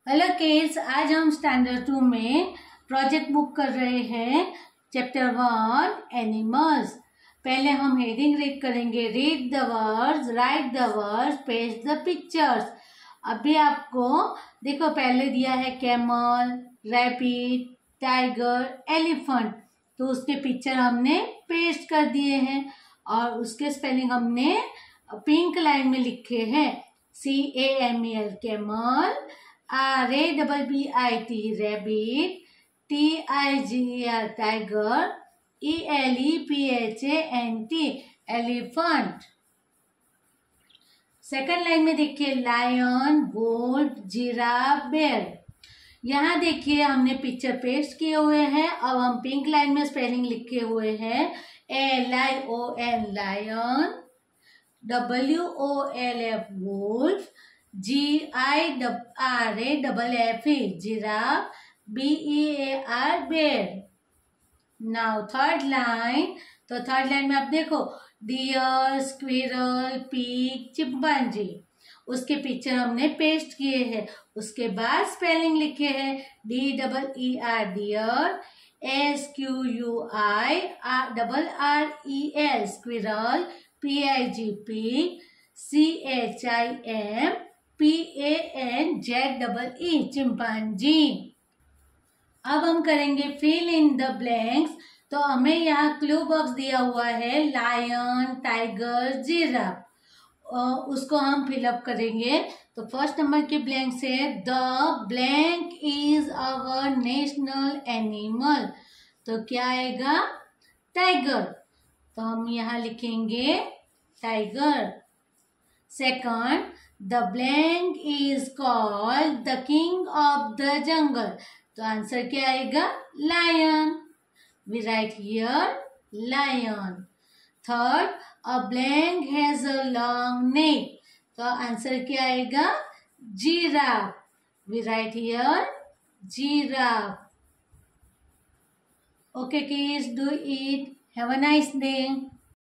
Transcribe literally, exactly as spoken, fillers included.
Hello kids, आज हम standard two में प्रोजेक्ट बुक कर रहे हैं चैप्टर वन एनिमल्स। पहले हम हेडिंग रीड करेंगे। Read the words, write the words, paste the pictures. अभी आपको देखो पहले दिया है कैमल, रैबिट, टाइगर, एलिफेंट, तो उसके पिक्चर हमने पेस्ट कर दिए हैं और उसके स्पेलिंग हमने पिंक लाइन में लिखे हैं। C A M L camel, R A double B I T rabbit, T I G R tiger, E L E P H A N T elephant. Second line में देखिए lion, Wolff, giraffe, bear. यहाँ देखिए हमने picture paste किए हुए हैं। अब हम पिंक लाइन में स्पेलिंग लिखे हुए हैं। L I O N lion, W O L F wolf, G I R A double F E giraffe, B E A R bear. Now third line, तो थर्ड लाइन में आप देखो deer, squirrel, pig, chimpanzee, उसके picture हमने paste किए हैं। उसके बाद स्पेलिंग लिखे हैं D double E R deer, S Q U I double R E L squirrel, P I G pig, C H I M P A N Z double E chimpanzee. अब हम करेंगे fill in the blanks. तो हमें यहाँ clue box दिया हुआ है lion, tiger, giraffe, उसको हम फिलअप करेंगे। तो फर्स्ट नंबर के ब्लैंक से the blank is our national animal, तो क्या आएगा? टाइगर। तो हम यहाँ लिखेंगे tiger. Second, the blank is called the king of the jungle, तो आंसर क्या आएगा? Lion. We write here lion. Third, a blank has a long neck, तो आंसर क्या आएगा? Giraffe. We write here giraffe. Okay kids, do it. Have a nice day.